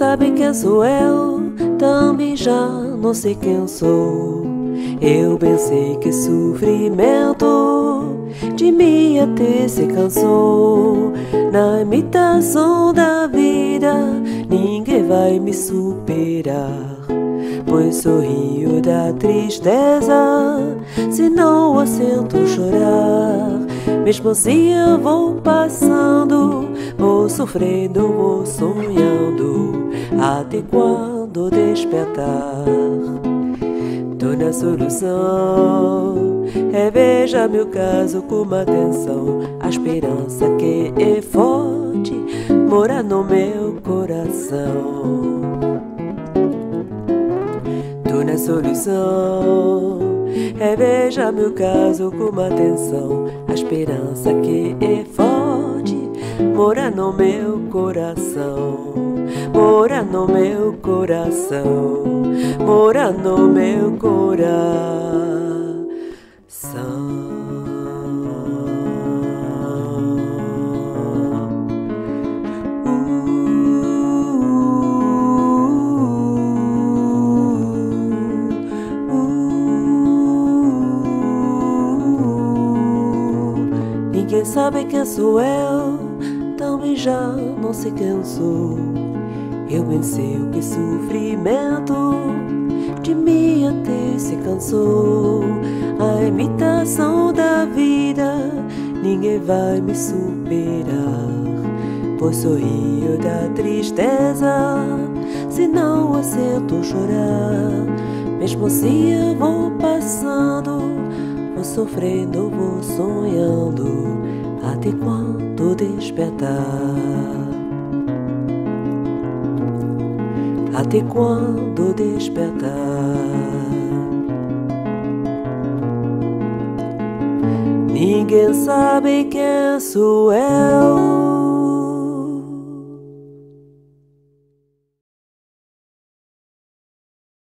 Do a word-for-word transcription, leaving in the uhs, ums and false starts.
sabe quem sou eu, também já não sei quem sou. Eu bem sei que sofrimento de mim até se cansou. Na imitação da vida ninguém vai me superar, pois sorrio da tristeza se não assento chorar. Mesmo assim eu vou passando, vou sofrendo, vou sonhando, até quando despertar. Tô na solução, reveja meu caso com atenção. A esperança que é forte mora no meu coração. Tô na solução, reveja meu caso com atenção. A esperança que é forte mora no meu coração. Mora no meu coração, mora no meu coração. Ninguém sabe quem sou eu, também já não sei quem sou. Eu bem sei o que sofrimento de mim até se cansou. A imitação da vida ninguém vai me superar, pois sorrio da tristeza se não assento chorar. Mesmo assim eu vou passando, vou sofrendo, vou sonhando, até quando despertar. Até quando despertar. Ninguém sabe quem sou eu,